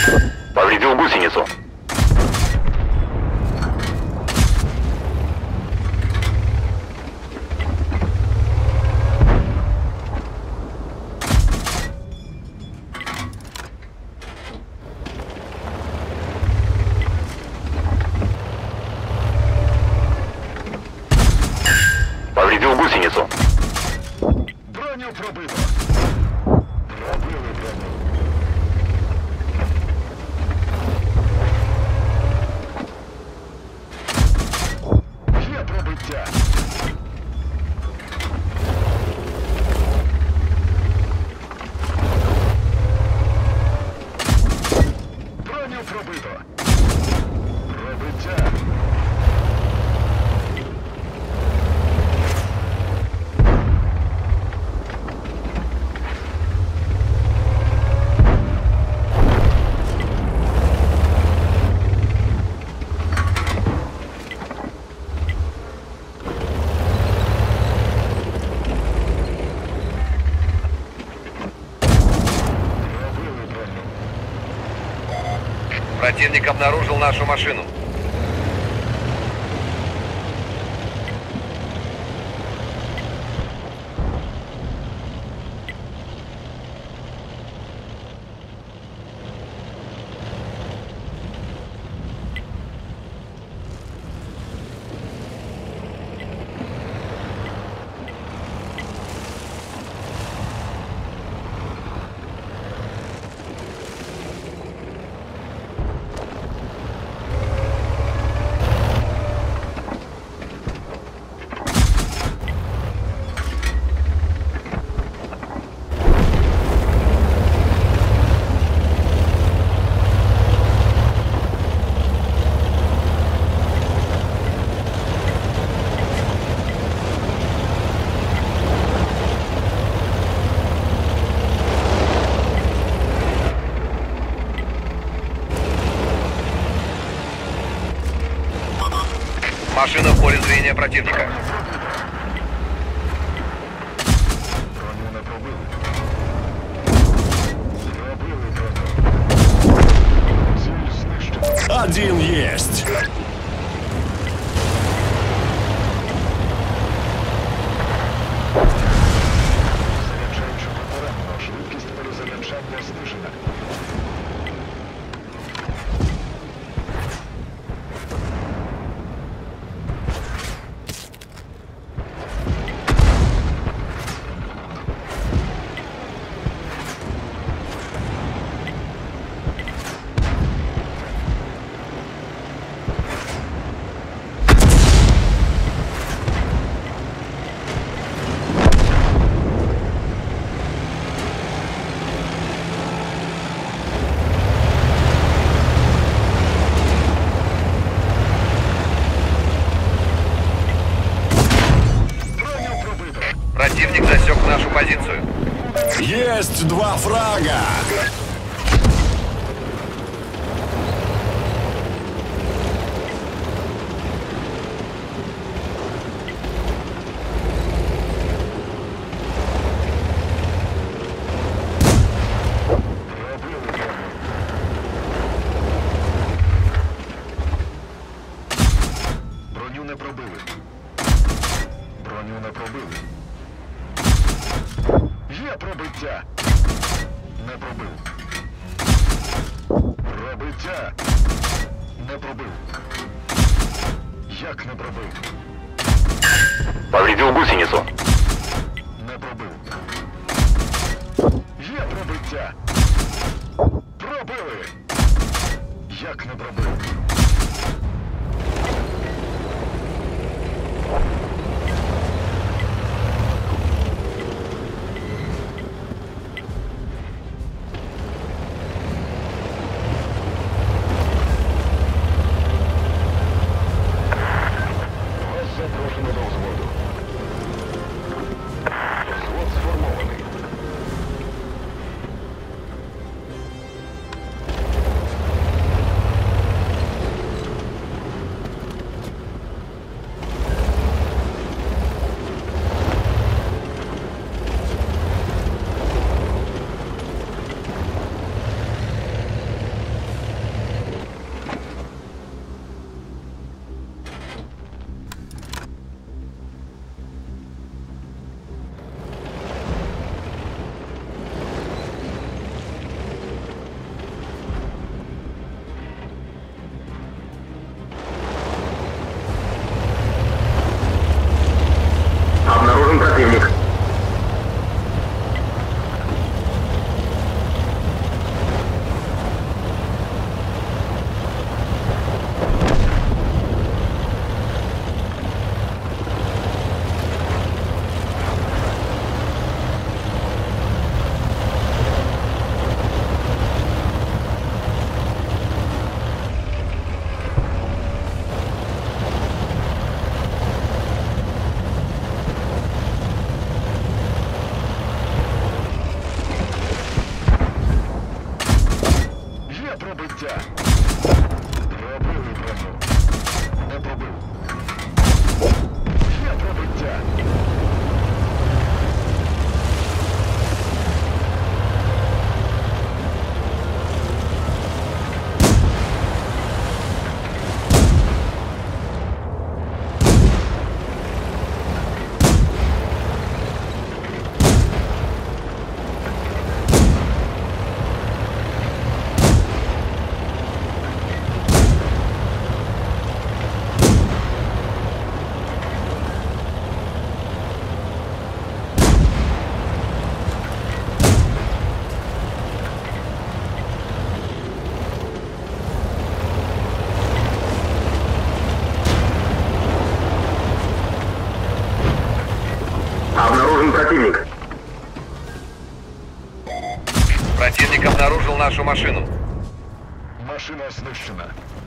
Повредил гусеницу. Повредил гусеницу. Броню пробито. Пробили броню. Є пробиття. Броню пробито. Пробиття. Пробили броню. Противник обнаружил нашу машину. Машина в поле зрения противника. Броню не пробили. Пробили броню. Ціль знищена. Один есть. Заряджаючи попередньо, швидкість перезаряджання знижена. Броню пробито. Противник засек нашу позицию. Есть два фрага. Пробили броню. Броню не пробили. Броню не пробили. Є пробиття. Не пробив. Пробиття. Не пробив. Як не пробив? Повредил гусеницу. Не пробив. Є пробиття. Пробили. Як не пробив? Вас запрошено до взводу. Взвод сформований. Є пробиття. Пробили броню. Не пробив. Є пробиття. Обнаружен противник. Противник обнаружил нашу машину. Машина знищена.